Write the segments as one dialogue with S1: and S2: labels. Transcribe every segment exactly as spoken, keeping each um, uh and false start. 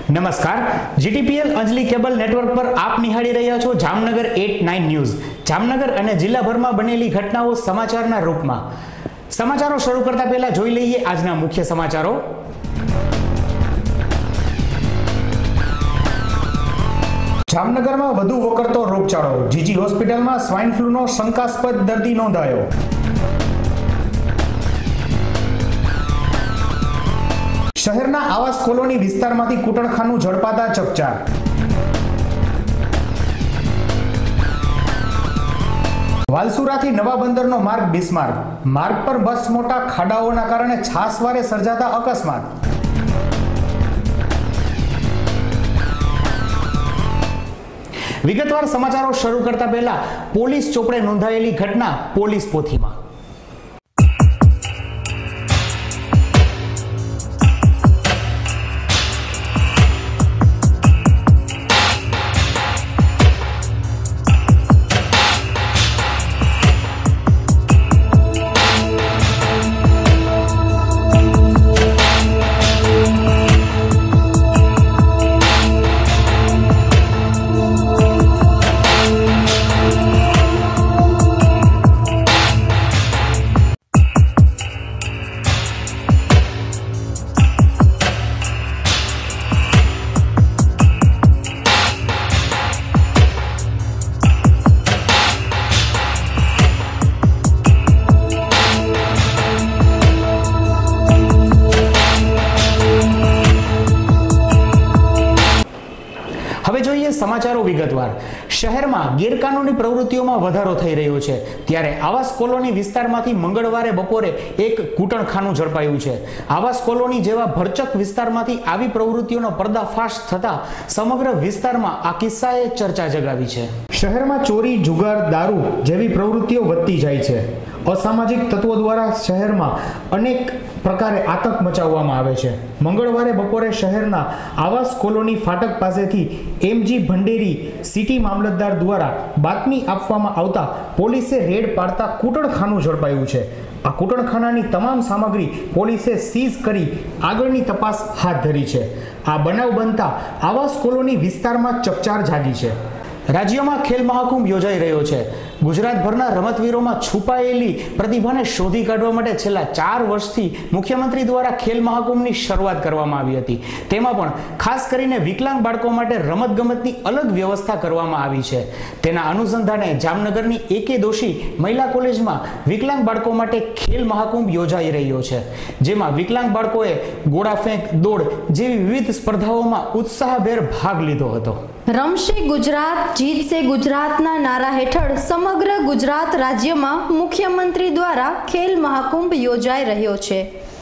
S1: नमस्कार, GTPL Anjali cable network पर आप निहाળી રહ્યા છો Jamnagar at nine news. Jamnagar અને જિલ્લાભરમાં બનેલી ઘટનાઓ સમાચારના રૂપમાં। સમાચારો શરૂ કરતા પહેલા જોઈ લઈએ આજના મુખ્ય સમાચારો। જામનગરમાં વધુ વકરતો રોગચાળો, જીજી હોસ્પિટલમાં સ્વાઇન ફ્લૂનો શંકાસ્પદ દર્દી નોંધાયો। શહેરના આવાસ કોલોની વિસ્તારમાંથી કૂટણખાનું ઝડપાતા ચકચાર। વાલસુરાથી નવા બંદરનો માર્ગ બિસ્માર્ક, માર્ગ પર બસ મોટા ખાડાઓના કારણે છાસવારે સર્જાતા અકસ્માત। વિગતવાર સમાચારો શરૂ કરતા પહેલા પોલીસ ચોપડે નોંધાયેલી ઘટના પોલીસ પોથીમાં। હવે જોઈએ સમાચારો વિગતવાર। શહેરમાં ગેરકાનૂની પ્રવૃત્તિઓમાં વધારો થઈ રહ્યો છે, ત્યારે આવાસ કોલોની વિસ્તારમાંથી મંગળવારે બપોરે એક કૂટણખાનું ઝડપાયું છે। આવાસ કોલોની જેવા ભરચક વિસ્તારમાંથી આવી પ્રવૃત્તિઓનો પર્દાફાશ થતા સમગ્ર વિસ્તારમાં આ કિસ્સાએ ચર્ચા જગાવી છે। શહેરમાં ચોરી, જુગાર, દારૂ જેવી પ્રવૃત્તિઓ વધતી જાય છે। અસામાજિક તત્વો દ્વારા શહેરમાં અનેક પ્રકારે આતંક મચાવવામાં આવે છે। મંગળવારે બપોરે શહેરના આવાસ કોલોની ફાટક પાસેથી એમજી ભંડેરી સિટી મામલતદાર દ્વારા બાતમી આપવામાં આવતા પોલીસે રેડ પાડતા કૂટણખાનું ઝડપાયું છે। આ કૂટણખાનાની તમામ સામગ્રી પોલીસે સીઝ કરી આગળની તપાસ હાથ ધરી છે। આ બનાવ બનતા આવાસ કોલોની વિસ્તારમાં ચકચાર જાગી છે। રાજ્યમાં ખેલ મહાકુંભ યોજાઈ રહ્યો છે। ગુજરાતભરના રમતવીરોમાં છુપાયેલી પ્રતિભાને શોધી કાઢવા માટે છેલ્લા ચાર વર્ષથી મુખ્યમંત્રી દ્વારા ખેલ મહાકુંભની શરૂઆત કરવામાં આવી હતી। તેમાં પણ ખાસ કરીને વિકલાંગ બાળકો માટે રમતગમતની અલગ વ્યવસ્થા કરવામાં આવી છે। તેના અનુસંધાને જામનગરની એકે દોશી મહિલા કોલેજમાં વિકલાંગ બાળકો માટે ખેલ મહાકુંભ યોજાઈ રહ્યો છે, જેમાં વિકલાંગ બાળકોએ ગોળા ફેંક, દોડ જેવી વિવિધ સ્પર્ધાઓમાં ઉત્સાહભેર ભાગ લીધો હતો।
S2: રમશે ગુજરાત, જીતશે ગુજરાતના નારા હેઠળ સમગ્ર ગુજરાત રાજ્યમાં મુખ્યમંત્રી દ્વારા ખેલ મહાકુંભ યોજાઈ રહ્યો છે।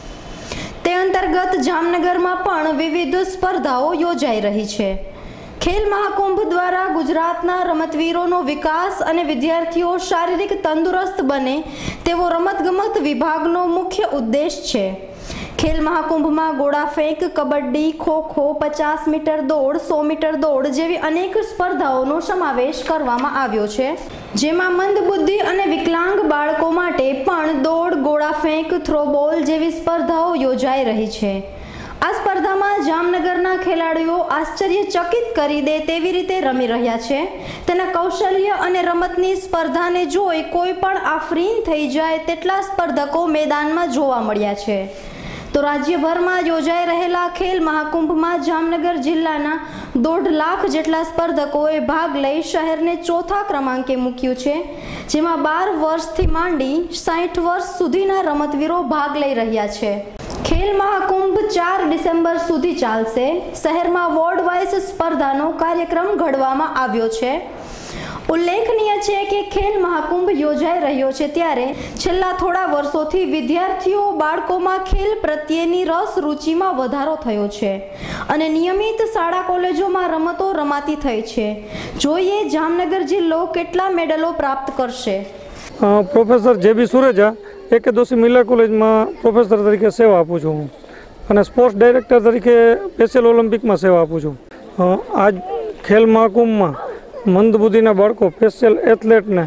S2: તે અંતર્ગત જામનગરમાં પણ વિવિધ સ્પર્ધાઓ યોજાઈ રહી છે। ખેલ મહાકુંભ દ્વારા ગુજરાતના રમતવીરોનો વિકાસ અને વિદ્યાર્થીઓ શારીરિક તંદુરસ્ત બને તેવો રમતગમત વિભાગનો મુખ્ય ઉદ્દેશ છે। ખેલ મહાકુંભમાં ગોળા ફેંક, કબડ્ડી, ખો-ખો, પચાસ મીટર દોડ, સો મીટર દોડ જેવી અનેક સ્પર્ધાઓનો સમાવેશ કરવામાં આવ્યો છે, જેમાં મંદબુદ્ધિ અને વિકલાંગ બાળકો માટે પણ દોડ, ગોળા ફેંક, થ્રોબોલ જેવી સ્પર્ધાઓ યોજાઈ રહી છે। આ સ્પર્ધામાં જામનગરના ખેલાડીઓ આશ્ચર્યચકિત કરી દે તેવી રીતે રમી રહ્યા છે। તેના કૌશલ્ય અને રમતની સ્પર્ધાને જોઈ કોઈ પણ આફરીન થઈ જાય તેટલા સ્પર્ધકો મેદાનમાં જોવા મળ્યા છે। તો રાજ્યભરમાં યોજાઈ રહેલા ખેલ મહાકુંભમાં જામનગર જિલ્લાના દોઢ લાખ જેટલા સ્પર્ધકોએ ભાગ લઈ શહેરને ચોથા ક્રમાંકે મૂક્યું છે, જેમાં બાર વર્ષથી માંડી સાઠ વર્ષ સુધીના રમતવીરો ભાગ લઈ રહ્યા છે। ખેલ મહાકુંભ ચાર ડિસેમ્બર સુધી ચાલશે। શહેરમાં વોર્ડ વાઇઝ સ્પર્ધાનો કાર્યક્રમ ઘડવામાં આવ્યો છે। ઉલ્લેખનીય છે કે ખેલ મહાકુંભ યોજાઈ રહ્યો છે ત્યારે છેલ્લા થોડા વર્ષોથી વિદ્યાર્થીઓ બાળકોમાં ખેલ પ્રત્યેની રસ રુચિમાં વધારો થયો છે અને નિયમિત શાળા કોલેજોમાં રમતો રમાતી થઈ છે। જોઈએ જામનગર જિલ્લો કેટલા મેડલો પ્રાપ્ત કરશે।
S3: પ્રોફેસર જે બી સુરેજા એકે દોશી મહિલા કોલેજમાં પ્રોફેસર તરીકે સેવા આપું છું અને સ્પોર્ટ્સ ડાયરેક્ટર તરીકે સ્પેશિયલ ઓલિમ્પિકમાં સેવા આપું છું। આજ ખેલ મહાકુંભમાં મંદબુદ્ધિના બાળકો સ્પેશિયલ એથ્લેટને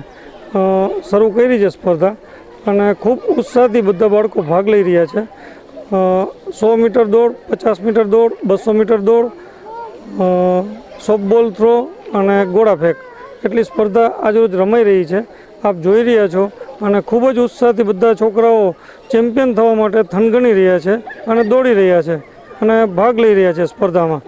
S3: શરૂ કરી છે સ્પર્ધા અને ખૂબ ઉત્સાહથી બધા બાળકો ભાગ લઈ રહ્યા છે। સો મીટર દોડ, પચાસ મીટર દોડ, બસો મીટર દોડ સોફ્ટબોલ થ્રો અને ગોળા ફેંક એટલી સ્પર્ધા આજરોજ રમાઈ રહી છે. આપ જોઈ રહ્યા છો અને ખૂબ જ ઉત્સાહથી બધા છોકરાઓ ચેમ્પિયન થવા માટે થનગણી રહ્યા છે અને દોડી રહ્યા છે અને ભાગ લઈ રહ્યા છે સ્પર્ધામાં.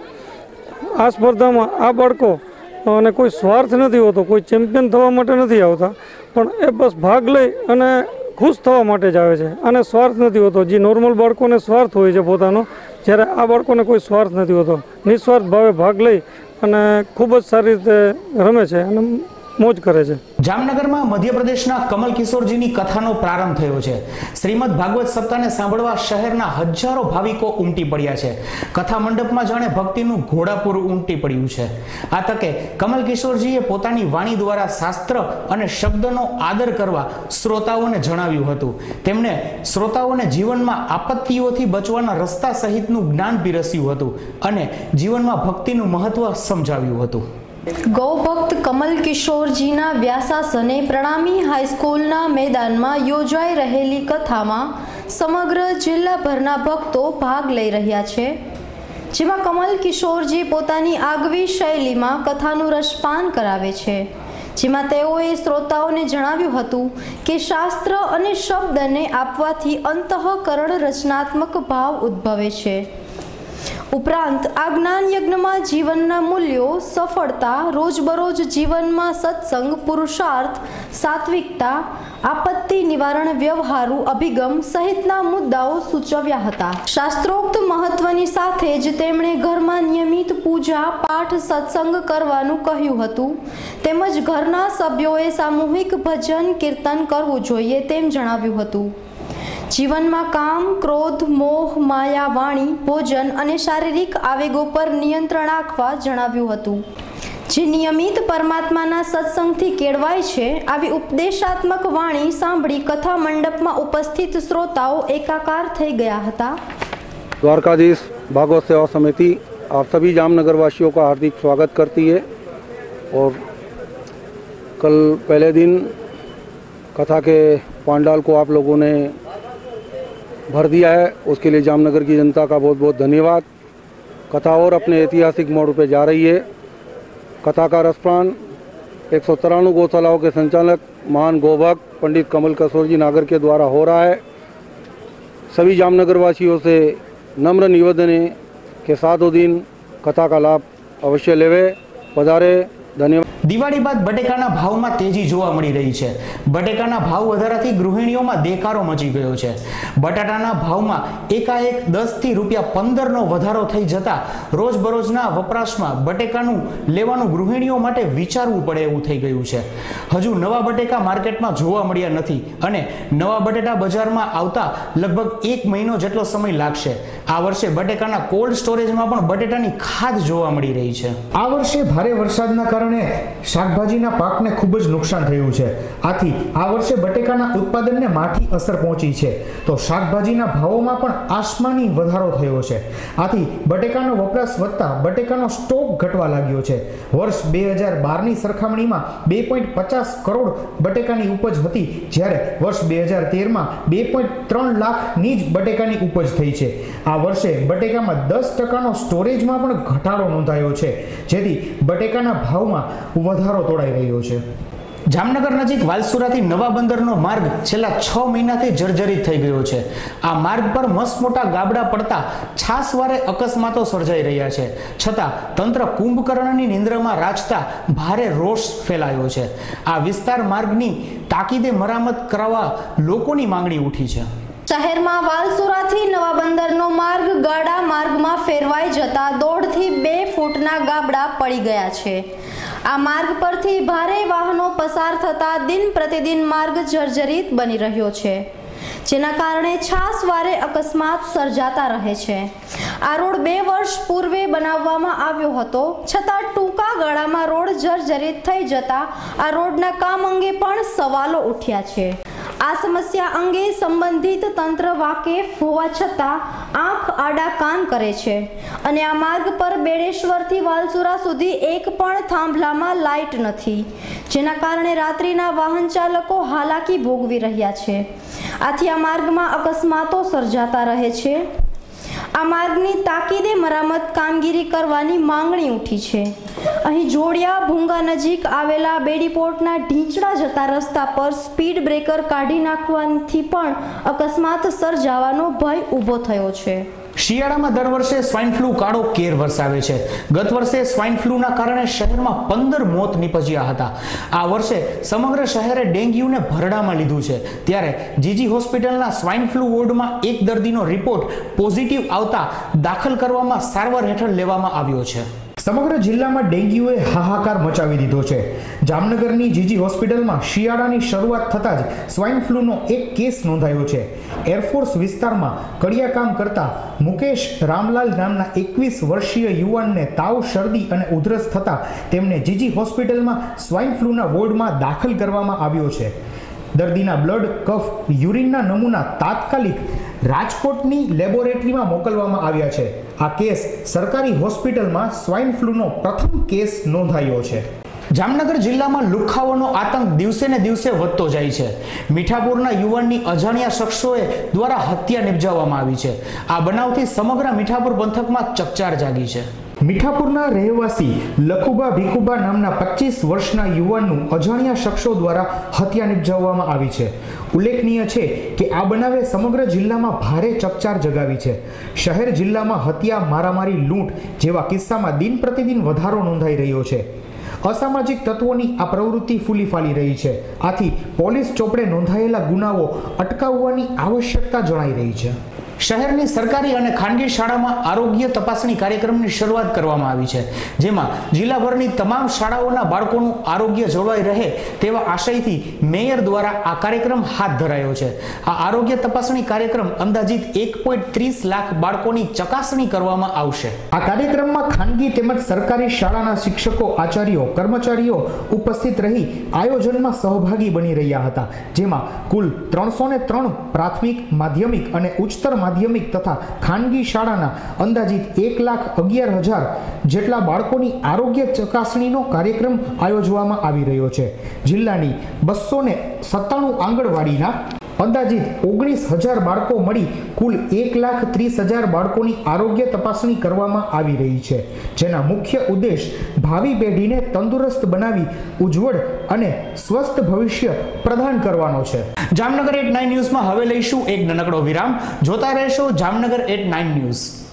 S3: આ સ્પર્ધામાં આ બાળકો અને કોઈ સ્વાર્થ નથી હોતો, કોઈ ચેમ્પિયન થવા માટે નથી આવતા, પણ એ બસ ભાગ લઈ અને ખુશ થવા માટે જ આવે છે. અને સ્વાર્થ નથી હોતો. જે નોર્મલ બાળકોને સ્વાર્થ હોય છે પોતાનો, જ્યારે આ બાળકોને કોઈ સ્વાર્થ નથી હોતો. નિસ્વાર્થ ભાવે ભાગ લઈ અને ખૂબ જ સારી રીતે રમે છે અને મોજ કરે છે.
S1: જામનગરમાં મધ્યપ્રદેશના કમલ કિશોરજીની કથાનો પ્રારંભ થયો છે. શ્રીમદ ભાગવત સપ્તાહને સાંભળવા શહેરના હજારો ભાવિકો ઉમટી પડ્યા છે. કથા મંડપમાં જાણે ભક્તિનું ઘોડાપુર ઉમટી પડ્યું છે. આ તકે કમલ કિશોરજીએ પોતાની વાણી દ્વારા શાસ્ત્ર અને શબ્દનો આદર કરવા શ્રોતાઓને જણાવ્યું હતું. તેમણે શ્રોતાઓને જીવનમાં આપત્તિઓથી બચવાના રસ્તા સહિતનું જ્ઞાન પીરસ્યું હતું અને જીવનમાં ભક્તિનું મહત્વ સમજાવ્યું હતું.
S2: ગૌભક્ત કમલ કિશોરજીના વ્યાસાસને પ્રણામી હાઈસ્કૂલના મેદાનમાં યોજાઈ રહેલી કથામાં સમગ્ર જિલ્લાભરના ભક્તો ભાગ લઈ રહ્યા છે. જેમાં કમલ કિશોરજી પોતાની આગવી શૈલીમાં કથાનું રસપાન કરાવે છે. જેમાં તેઓએ શ્રોતાઓને જણાવ્યું હતું કે શાસ્ત્ર અને શબ્દને આપવાથી અંતઃકરણ રચનાત્મક ભાવ ઉદ્ભવે છે. ઉપરાંત આ જ્ઞાન યજ્ઞમાં જીવનના મૂલ્યો, સફળતા, રોજબરોજ જીવનમાં સત્સંગ, પુરુષાર્થ, સાત્વિકતા, આપત્તિ નિવારણ, વ્યવહારુ અભિગમ સહિતના મુદ્દાઓ સૂચવ્યા હતા. શાસ્ત્રોક્ત મહત્વની સાથે જ તેમણે ઘરમાં નિયમિત પૂજા, પાઠ, સત્સંગ કરવાનું કહ્યું હતું. તેમજ ઘરના સભ્યોએ સામૂહિક ભજન કીર્તન કરવું જોઈએ તેમ જણાવ્યું હતું. જીવનમાં કામ, ક્રોધ, મોહ, માયા, વાણી, ભોજન અને શારીરિક આવેગો પર નિયંત્રણ રાખવા જણાવ્યું હતું. જે નિયમિત પરમાત્માના સત્સંગથી કેળવાય છે. આવી ઉપદેશાત્મક વાણી સાંભળી કથા મંડપમાં ઉપસ્થિત શ્રોતાઓ એકાકાર થઈ ગયા હતા.
S4: द्वारकाधीश भागवत सेवा समिति आप सभी जामनगर वासियों का हार्दिक स्वागत करती है और कल पहले दिन कथा के पांडाल को आप लोगों ने भर दिया है, उसके लिए जामनगर की जनता का बहुत बहुत धन्यवाद. कथा और अपने ऐतिहासिक मोड़ पे जा रही है. कथा का रसपान एक सौ तिरानवे गौशालाओं के संचालक महान गौभक्त पंडित कमल किशोर जी नागर के द्वारा हो रहा है. सभी जामनगर वासियों से नम्र निवेदन है कि सातों दिन कथा का लाभ अवश्य लेवे. पधारे. धन्यवाद.
S1: દિવાળી બાદ બટેકાના ભાવમાં તેજી જોવા મળી રહી છે. બટેકાના ભાવ વધારાથી ગૃહિણીઓમાં દેકારો મચી ગયો છે. બટાટાના ભાવમાં એકાએક દસ થી રૂપિયા પંદર નો વધારો થઈ જતા રોજબરોજના વપરાશમાં બટેકાનું લેવાનું ગૃહિણીઓ માટે વિચારવું પડે એવું થઈ ગયું છે. હજુ નવા બટેકા માર્કેટમાં જોવા મળ્યા નથી અને નવા બટેટા બજારમાં આવતા લગભગ એક મહિનો જેટલો સમય લાગશે. આ વર્ષે બટેકાના કોલ્ડ સ્ટોરેજમાં પણ બટેટાની ખાધ જોવા મળી રહી છે. આ વર્ષે ભારે વરસાદના કારણે શાકભાજીના પાકને ખૂબ જ નુકસાન થયું છે. આથી આ વર્ષે બટેકાના ઉત્પાદનને માઠી અસર પહોંચી છે. તો શાકભાજીના ભાવોમાં પણ આસમાની વધારો થયો છે. આથી બટેકાનો વપરાશ વધતા બટેકાનો સ્ટોક ઘટવા લાગ્યો છે. વર્ષ બે હજાર બારની સરખામણીમાં બે પોઈન્ટ પચાસ કરોડ બટેકાની ઉપજ હતી, જ્યારે વર્ષ બે હજાર તેરમાં બે પોઈન્ટ ત્રણ લાખની જ બટેકાની ઉપજ થઈ છે. આ વર્ષે બટેકામાં દસ ટકાનો સ્ટોરેજમાં પણ ઘટાડો નોંધાયો છે, જેથી બટેકાના ભાવમાં વધારો તોડાઈ રહ્યો છે. જામનગર નજીક વાલસુરાથી નવા બંદરનો માર્ગ છેલ્લા છ મહિનાથી જર્જરિત થઈ ગયો છે. આ માર્ગ પર મસમોટા ગાબડા પડતા છાસવારે અકસ્માતો સર્જાઈ રહ્યા છે. છતાં તંત્ર કુંભકર્ણની નિંદ્રામાં રાચતા ભારે રોષ ફેલાયો છે. આ વિસ્તાર માર્ગની તાકીદે મરામત કરાવવા લોકોની માંગણી ઉઠી છે.
S2: શહેરમાં વાલસુરાથી નવા બંદરનો માર્ગ ગાડા માર્ગમાં ફેરવાઈ જતા દોઢથી બે ફૂટના ગાબડા પડી ગયા છે. આ માર્ગ પરથી ભારે વાહનો પસાર થતા દિન પ્રતિદિન માર્ગ જર્જરિત બની રહ્યો છે, જેના કારણે છાસવારે અકસ્માત સર્જાતા રહે છે. આ રોડ બે વર્ષ પૂર્વે બનાવવામાં આવ્યો હતો, છતાં ટૂંકા ગાળામાં રોડ જર્જરિત થઈ જતા આ રોડના કામ અંગે પણ સવાલો ઉઠ્યા છે. આ સમસ્યા અંગે સંબંધિત તંત્ર વાકેફ હોવા છતાં આંખ આડા કાન કરે છે અને આ માર્ગ પર બેડેશ્વરથી વાલસુરા સુધી એક પણ થાંભલામાં લાઇટ નથી, જેના કારણે રાત્રિના વાહન ચાલકો હાલાકી ભોગવી રહ્યા છે. આથી આ માર્ગમાં અકસ્માતો સર્જાતા રહે છે. આ માર્ગની તાકીદે મરામત કામગીરી કરવાની માંગણી ઉઠી છે. અહીં જોડિયા ભૂંગા નજીક આવેલા બેડીપોર્ટના ઢીંચડા જતા રસ્તા પર સ્પીડ બ્રેકર કાઢી નાખવાથી પણ અકસ્માત સર્જાવાનો ભય ઊભો થયો છે.
S1: શિયાળામાં દર વર્ષે સ્વાઇન ફ્લૂ કાળો કેર વરસાવે છે. ગત વર્ષે સ્વાઇન ફ્લૂના કારણે શહેરમાં પંદર મોત નીપજ્યા હતા. આ વર્ષે સમગ્ર શહેરે ડેન્ગ્યુને ભરડામાં લીધું છે. ત્યારે જીજી હોસ્પિટલના સ્વાઇન ફ્લૂ વોર્ડમાં એક દર્દીનો રિપોર્ટ પોઝિટિવ આવતા દાખલ કરવામાં સારવાર હેઠળ લેવામાં આવ્યો છે. સમગ્ર જિલ્લામાં ડેન્ગ્યુએ હાહાકાર મચાવી દીધો છે. જામનગરની જીજી હોસ્પિટલમાં શિયાળાની શરૂઆત થતાં જ સ્વાઇન ફ્લૂનો એક કેસ નોંધાયો છે. એરફોર્સ વિસ્તારમાં કડિયા કામ કરતા મુકેશ રામલાલ નામના એકવીસ વર્ષીય યુવાનને તાવ, શરદી અને ઉધરસ થતાં તેમને જીજી હોસ્પિટલમાં સ્વાઇન ફ્લૂના વોર્ડમાં દાખલ કરવામાં આવ્યો છે. દર્દીના બ્લડ, કફ, યુરિનના નમૂના તાત્કાલિક રાજકોટની લેબોરેટરીમાં મોકલવામાં આવ્યા છે. આ કેસ સરકારી હોસ્પિટલમાં સ્વાઇન ફ્લૂનો પ્રથમ કેસ નોંધાયો છે. જામનગર જિલ્લામાં લુખ્ખાઓનો આતંક દિવસે ને દિવસે વધતો જાય છે. મીઠાપુરના યુવાનની અજાણ્યા શખ્સોએ દ્વારા હત્યા નિપજાવવામાં આવી છે. આ બનાવથી સમગ્ર મીઠાપુર પંથકમાં ચકચાર જાગી છે. મીઠાપુરના રહેવાસી લખુબા ભીખુબા નામના પચીસ વર્ષના યુવાનનું અજાણ્યા શખ્સો દ્વારા હત્યા નિપજાવવામાં આવી છે. ઉલ્લેખનીય છે કે આ બનાવે સમગ્ર જિલ્લામાં ભારે ચકચાર જગાવી છે. શહેર જિલ્લામાં હત્યા, મારામારી, લૂંટ જેવા કિસ્સામાં દિન પ્રતિદિન વધારો નોંધાઈ રહ્યો છે. અસામાજિક તત્વોની આ પ્રવૃત્તિ ફૂલી ફાલી રહી છે. આથી પોલીસ ચોપડે નોંધાયેલા ગુનાઓ અટકાવવાની આવશ્યકતા જણાઈ રહી છે. શહેરની સરકારી અને ખાનગી શાળામાં આરોગ્ય તપાસણી કાર્યક્રમની શરૂઆત કરવામાં આવી છે. જેમાં જિલ્લાભરની તમામ શાળાઓના બાળકોનું આરોગ્ય જળવાઈ રહે તેવા આશયથી મેયર દ્વારા આ કાર્યક્રમ હાથ ધરાયો છે. આ આરોગ્ય તપાસણી કાર્યક્રમ અંદાજિત એક પોઈન્ટ ત્રીસ લાખ બાળકોની ચકાસણી કરવામાં આવશે. આ કાર્યક્રમમાં ખાનગી તેમજ સરકારી શાળાના શિક્ષકો, આચાર્યો, કર્મચારીઓ ઉપસ્થિત રહી આયોજનમાં સહભાગી બની રહ્યા હતા. જેમાં કુલ ત્રણસો ને ત્રણ પ્રાથમિક, માધ્યમિક અને ઉચ્ચતર માધ્યમિક તથા ખાનગી શાળાના અંદાજિત એક લાખ અગિયાર હજાર જેટલા બાળકોની આરોગ્ય ચકાસણીનો કાર્યક્રમ આયોજવામાં આવી રહ્યો છે. જિલ્લાની બસો ને સત્તાણું આંગણવાડીના અંદાજિત ઓગણીસ હજાર બાળકો મળી કુલ એક લાખ ત્રીસ હજાર બાળકોની આરોગ્ય તપાસણી કરવામાં આવી રહી છે. જેના મુખ્ય ઉદ્દેશ ભાવિ પેઢીને તંદુરસ્ત બનાવી ઉજ્જવળ અને સ્વસ્થ ભવિષ્ય પ્રદાન કરવાનો છે. જામનગર એટ નાઇન ન્યૂઝમાં હવે લઈશું એક નાનકડો વિરામ. જોતા રહેશો જામનગર એટ નાઇન ન્યૂઝ.